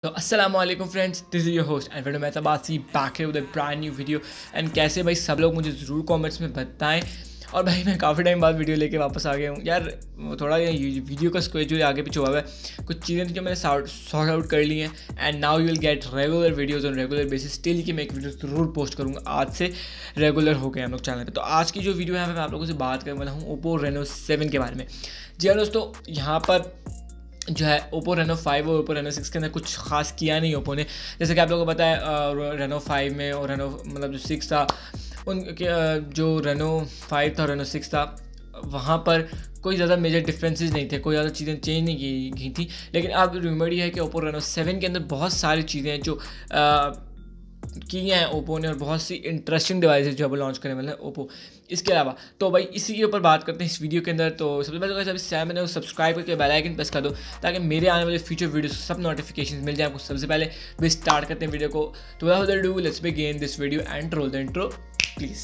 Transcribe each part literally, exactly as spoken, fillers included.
तो अस्सलामुअलैकुम friends, this is your host and मैं Tabasi back with a brand new video. And कैसे भाई सब लोग मुझे ज़रूर कमेंट्स में बताएं। और भाई मैं काफ़ी टाइम बाद वीडियो लेके वापस आ गया हूँ यार। थोड़ा ये वीडियो का स्केड्यूल आगे पीछे हुआ है, कुछ चीज़ें जो मैंने सॉर्ट आउट कर ली हैं and now you will get regular videos on regular basis. Still कि मैं एक वीडियो ज़रूर पोस्ट करूँगा, आज से रेगुलर हो गए हम लोग चैनल पे। तो आज की जो वीडियो है मैं आप लोगों से बात करने वाला हूँ ओप्पो रेनो सेवन के बारे में। जी हाँ दोस्तों, यहाँ पर जो है ओप्पो रेनो फाइव और ओप्पो रेनो सिक्स के अंदर कुछ खास किया नहीं ओप्पो ने। जैसे कि आप लोगों को पता है रेनो फाइव में और रेनो मतलब जो सिक्स था, उनके जो रेनो फाइव था रेनो सिक्स था, वहाँ पर कोई ज़्यादा मेजर डिफरेंसेस नहीं थे, कोई ज़्यादा चीज़ें चेंज नहीं की गई थी। लेकिन अब रूमर ये है कि ओप्पो रेनो सेवन के अंदर बहुत सारी चीज़ें हैं जो आ, की हैं ओप्पो ने, और बहुत सी इंटरेस्टिंग डिवाइसेस जो है वो लॉन्च करने वाले हैं ओप्पो। इसके अलावा तो भाई इसी के ऊपर बात करते हैं इस वीडियो के अंदर। तो सबसे पहले तो इस चैनल में सब्सक्राइब करके बेल आइकन प्रेस कर दो ताकि मेरे आने वाले फ्यूचर वीडियो सब नोटिफिकेशन मिल जाए आपको सबसे पहले। भी स्टार्ट करते हैं वीडियो को। तो without further do let's begin this video and roll the intro please.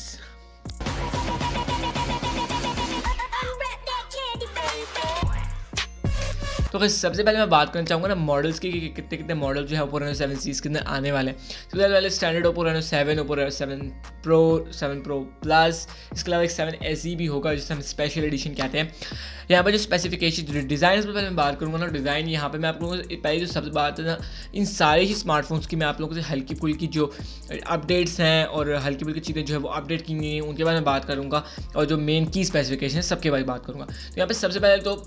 तो फिर सबसे पहले मैं बात करना चाहूँगा ना मॉडल्स की, कि कितने कितने मॉडल जो है ओप्पो रेनो सेवन सीरीज़ के अंदर आने वाले हैं। सबसे पहले standard Oppo Reno seven, Oppo Reno seven pro, seven pro plus, इसके अलावा एक सेवन एस ई भी होगा जिसे हम स्पेशल एडिशन कहते हैं। यहाँ पर जो स्पेसिफिकेशन डिज़ाइन से पहले मैं बात करूँगा ना, डिज़ाइन यहाँ पे मैं आप लोगों से पहले जो सबसे बात है ना, इन सारे ही स्मार्टफोन्स की मैं आप लोगों से हल्की फुल्की जो अपडेट्स हैं और हल्की फुल्की चीज़ें जो है वो अपडेट की गई हैं उनके बारे में बात करूँगा, और जो मेन की स्पेसिफिकेशन है सबके बारे में बात करूँगा। तो यहाँ पर सबसे पहले तो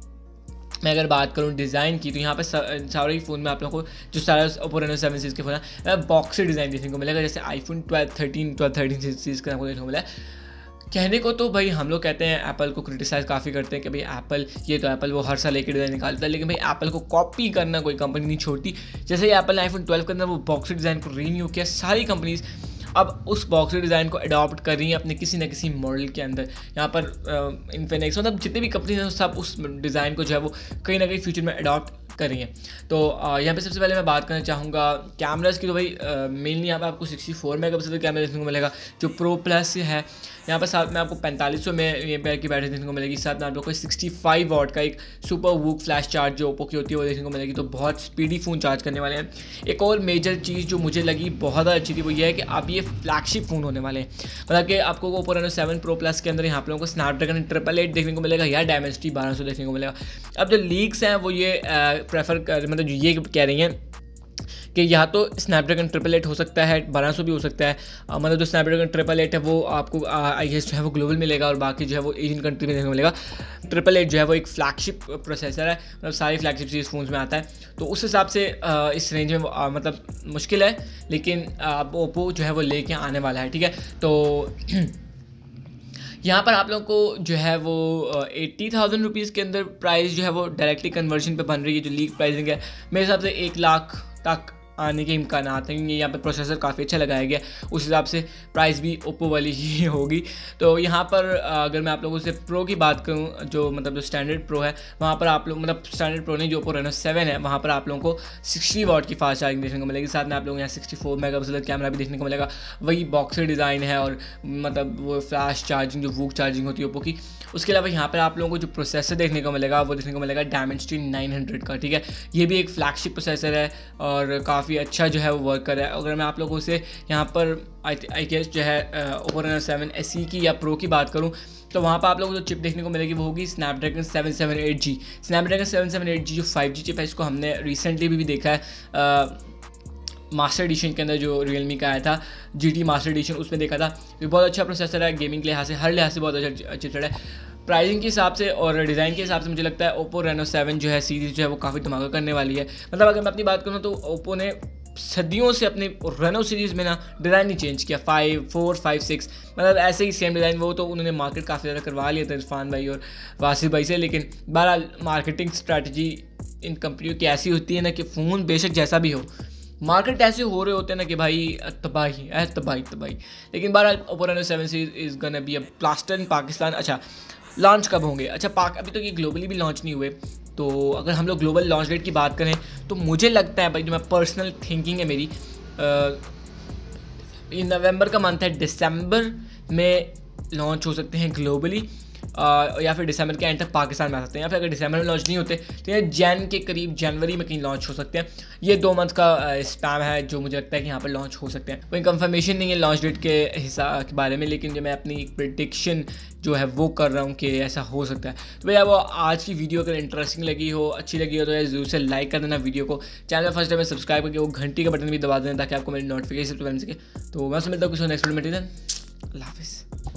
मैं अगर बात करूँ डिज़ाइन की, तो यहाँ पर सारे ही फ़ोन में आप लोगों को जो सारा ओप्पो रेनो सेवन सीरीज़ के फ़ोन है बॉक्स से डिज़ाइन देखने को मिलेगा, जैसे iPhone twelve thirteen twelve thirteen series का आपको देखने को मिला है। कहने को तो भाई हम लोग कहते हैं, एप्पल को क्रिटिसाइज़ काफ़ी करते हैं कि भाई एप्पल ये तो एप्पल वो हर साल एक डिज़ाइन निकालता है, लेकिन भाई एप्पल को कॉपी करना कोई कंपनी नहीं छोड़ती। जैसे ही एप्पल ने आईफोन ट्वेल्व के अंदर वो बॉक्स डिज़ाइन को रीन्यू किया, सारी कंपनीज़ अब उस बॉक्स डिज़ाइन को अडॉप्ट कर रही हैं अपने किसी न किसी मॉडल के अंदर। यहाँ पर इन्फिनिक्स मतलब जितने भी कंपनी हैं सब उस डिज़ाइन को जो है वो कहीं ना कहीं फ्यूचर में अडॉप्ट कर रही हैं। तो यहाँ पे सबसे पहले मैं बात करना चाहूँगा कैमरास की। तो भाई मेनली यहाँ पे आपको sixty four mega pixel camera देखने को मिलेगा जो प्रो प्लस है। यहाँ पर साथ में आपको पैंतालीस सौ में ये पैर की बैटरी देखने को मिलेगी, साथ में आप लोग को सिक्सटी फाइव वॉट का एक सुपर वूक फ्लैश चार्ज जो ओप्पो की होती है वो देखने को मिलेगी। तो बहुत स्पीडी फ़ोन चार्ज करने वाले हैं। एक और मेजर चीज़ जो मुझे लगी बहुत ज़्यादा अच्छी थी वो ये है कि आप ये फ्लैगशिप फ़ोन होने वाले हैं। मतलब कि आपको Oppo Reno seven pro plus के अंदर यहाँ आप लोगों को स्नैपड्रैगन ट्रिपल एट देखने को मिलेगा या डायमेंसिटी बारह सौ देखने को मिलेगा। अब जो लीक्स हैं वो ये प्रेफर कर मतलब ये कह रही हैं कि यहाँ तो स्नैपड्रैगन ट्रिपल एट हो सकता है, बारह सौ भी हो सकता है। आ, मतलब जो स्नैपड्रैगन ट्रिपल एट है वो आपको आई गेस जो है वो ग्लोबल मिलेगा, और बाकी जो है वो एशियन कंट्री में देखने को मिलेगा। ट्रिपल एट जो है वो एक फ्लैगशिप प्रोसेसर है, मतलब सारी फ्लैगशिप सीरीज फ़ोन्स में आता है। तो उस हिसाब से आ, इस रेंज में आ, मतलब मुश्किल है, लेकिन अब ओप्पो जो है वो लेके आने वाला है। ठीक है, तो यहाँ पर आप लोगों को जो है वो एट्टी थाउजेंड रुपीज़ के अंदर प्राइस जो है वो डायरेक्टली कन्वर्जन पे बन रही है। जो लीक प्राइसिंग है मेरे हिसाब से एक लाख तक आने के इम्कान आते हैं। यहाँ पर प्रोसेसर काफ़ी अच्छा लगाया गया, उस हिसाब से प्राइस भी ओप्पो वाली ही होगी। तो यहाँ पर अगर मैं आप लोगों से प्रो की बात करूँ, जो मतलब जो स्टैंडर्ड प्रो है वहाँ पर आप लोग मतलब स्टैंडर्ड प्रो नहीं जो ओप्पो रेनो सेवन है वहाँ पर आप लोगों को सिक्सटी वॉट की फास्ट चार्जिंग देखने को मिलेगी। साथ में आप लोगों को यहाँ sixty four mega pixel camera भी देखने को मिलेगा। वही बॉक्सर डिज़ाइन है और मतलब वो फ्लैश चार्जिंग जो वूक चार्जिंग होती है ओप्पो की। उसके अलावा यहाँ पर आप लोगों को जो प्रोसेसर देखने को मिलेगा वो देखने को मिलेगा डायमेंसिटी नाइन हंड्रेड का। ठीक है, ये भी एक फ्लैगशिप प्रोसेसर है और काफ़ी अच्छा जो है वो वर्क कर रहा है। अगर मैं आप लोगों से यहाँ पर आई आई गेस जो है Oppo Reno seven S E की या प्रो की बात करूँ, तो वहाँ पर आप लोगों को जो चिप देखने को मिलेगी वो होगी Snapdragon seven seven eight G. Snapdragon seven seven eight G जो फाइव जी चिप है, इसको हमने रिसेंटली भी, भी देखा है मास्टर एडिशन के अंदर जो रियलमी का आया था जी टी मास्टर एडिशन, उसमें देखा था। ये बहुत अच्छा प्रोसेसर है, गेमिंग के लिहाज से हर लिहाज से बहुत अच्छा चिपसेट है। प्राइसिंग के हिसाब से और डिज़ाइन के हिसाब से मुझे लगता है ओप्पो रेनो सेवन जो है सीरीज़ जो है वो काफ़ी धमाका करने वाली है। मतलब अगर मैं अपनी बात करूँ तो ओप्पो ने सदियों से अपनी रेनो सीरीज़ में ना डिज़ाइन नहीं चेंज किया। फाइव फोर फाइव सिक्स मतलब ऐसे ही सेम डिज़ाइन, वो तो उन्होंने मार्केट काफ़ी ज़्यादा करवा लिया था इरफान भाई और वासिफ भाई से। लेकिन बहरहाल मार्केटिंग स्ट्रैटेजी इन कंपनियों की ऐसी होती है ना कि फ़ोन बेशक जैसा भी हो, मार्केट ऐसे हो रहे होते हैं ना कि भाई तबाही है, तबाही तबाही। लेकिन बहरहाल Oppo Reno seven series is gonna be a blaster in Pakistan. अच्छा, लॉन्च कब होंगे? अच्छा, पाक अभी तो ये ग्लोबली भी लॉन्च नहीं हुए। तो अगर हम लोग ग्लोबल लॉन्च डेट की बात करें तो मुझे लगता है भाई, जो मैं पर्सनल थिंकिंग है मेरी, ये नवंबर का मंथ है, दिसंबर में लॉन्च हो सकते हैं ग्लोबली। या फिर दिसंबर के एंड तक पाकिस्तान में आ सकते हैं, या फिर अगर दिसंबर में लॉन्च नहीं होते तो ये जैन के करीब जनवरी में कहीं लॉन्च हो सकते हैं। ये दो मंथ का स्पैम है जो मुझे लगता है कि यहाँ पर लॉन्च हो सकते हैं। कोई कंफर्मेशन नहीं है लॉन्च डेट के हिसाब के बारे में, लेकिन जो मैं अपनी एक प्रेडिक्शन जो है वो कर रहा हूँ कि ऐसा हो सकता है। तो भैया वो आज की वीडियो अगर इंटरेस्टिंग लगी हो, अच्छी लगी हो, तो यार जरूर से लाइक कर देना वीडियो को, चैनल फर्स्ट टाइम में सब्सक्राइब करके वो घंटी का बटन भी दबा देना ताकि आपको मेरी नोटिफिकेशन मिल सके। तो मैं मिलता हूँ कुछ नेक्स्ट वीडियो में, अल्लाह हाफिज़।